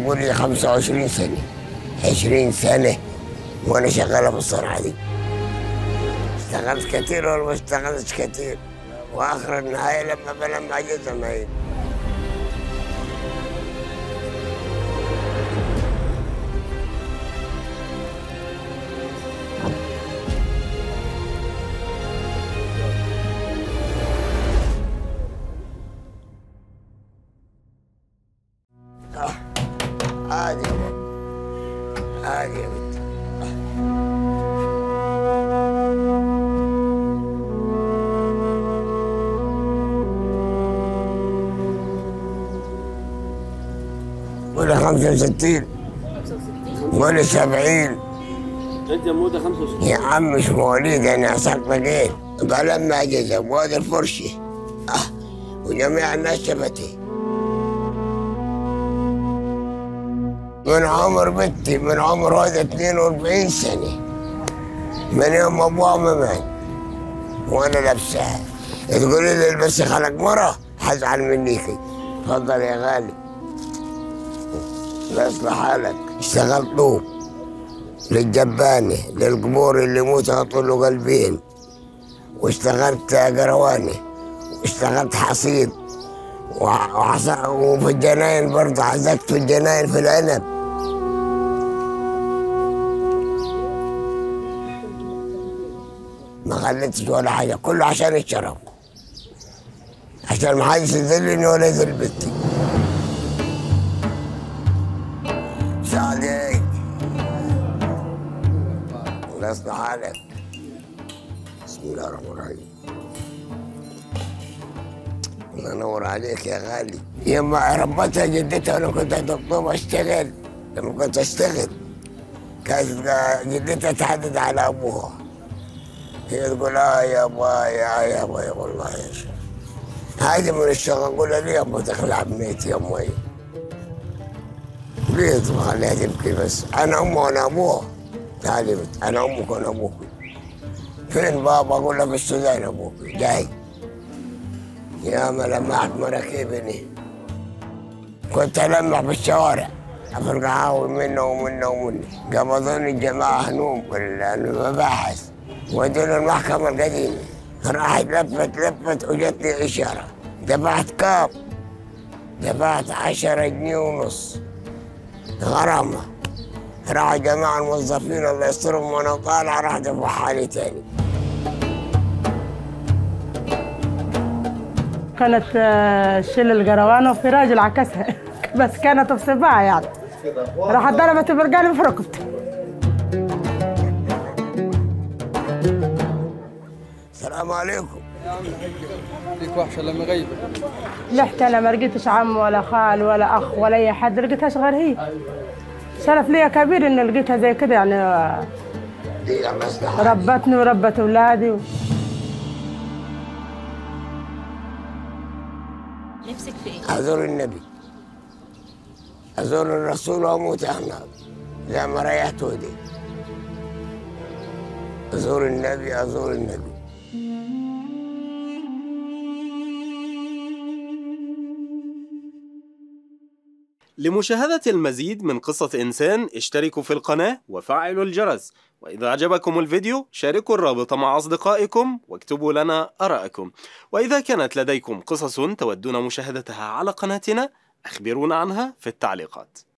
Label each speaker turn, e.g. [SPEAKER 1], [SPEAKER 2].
[SPEAKER 1] قول لي 25 سنة 20 سنة وأنا شغالة بالصنعة دي. اشتغلت كتير ولا ما اشتغلتش كتير، وآخر النهاية لما بلم عجزة معي. عادي يا بابا، عادي يا بنت. ولا 65 ولا 70.
[SPEAKER 2] انت موده 65
[SPEAKER 1] يا عم مش مواليد، انا عساك بقيت بلم اجهزه وادي الفرشه وجميع الناس شفتي. من عمر بنتي، من عمر هذا 42 سنه، من يوم ابوها ما مات وانا لابسها. تقولي لي البسي خلق مره حزعل منيكي. تفضل يا غالي، لا يصلح حالك. اشتغلت طوب للجبانه، للقبور اللي يموت يحطوا له قلبين، واشتغلت قرواني، واشتغلت حصيد، وفي الجناين برضه حزقت في الجناين في العنب. ما خليتش ولا حاجة، كله عشان الشرف، عشان ما حدش يذلني ولا يذل بنتي. سعدي الله يصلح حالك. بسم الله الرحمن الرحيم. الله ينور عليك يا غالي. يما ربتها جدتها وانا كنت دكتور اشتغل. لما كنت اشتغل كانت جدتها تحدد على ابوها، هي تقول يا ابا يا ابا والله يا شيخ هذه من الشغل. اقول لها ليه يا ابا تخلع بنيتي يا امي؟ ليه تخليها تبكي بس؟ انا امي وانا ابوها. تعالي بنت، انا امك وانا ابوك. فين بابا؟ اقول لها في السودان ابوك جاي. يا ما لمحت مراكبني، كنت ألمح في الشوارع في القهاوي منه ومنه ومنه. قبضوني الجماعة هنوم المباحث ودوني المحكمة القديمة. راحت لفت وجتني إشارة. دفعت كام؟ دفعت 10 جنيه ونص غرامة. راح جماعة الموظفين الله يسترهم وأنا طالع راح دفع حالي تاني.
[SPEAKER 3] كانت شل القروانة وفي راجل عكسها بس كانت في صباعها يعني، راحت ضربت برقاني في ركبتي.
[SPEAKER 1] السلام عليكم.
[SPEAKER 2] ليك وحشه لما غيبت.
[SPEAKER 3] لحت انا ما لقيتش عم ولا خال ولا اخ ولا اي حد، لقيتهاش غير هي. شرف ليا كبير اني لقيتها زي كده يعني. ربتني وربت اولادي.
[SPEAKER 4] نفسك في ايه؟
[SPEAKER 1] أزور النبي، أزور الرسول وأموت هناك زي ما ريحت ودي. أزور النبي، أزور النبي.
[SPEAKER 5] لمشاهدة المزيد من قصة إنسان اشتركوا في القناة وفعلوا الجرس، وإذا أعجبكم الفيديو شاركوا الرابط مع أصدقائكم واكتبوا لنا آراءكم، وإذا كانت لديكم قصص تودون مشاهدتها على قناتنا أخبرونا عنها في التعليقات.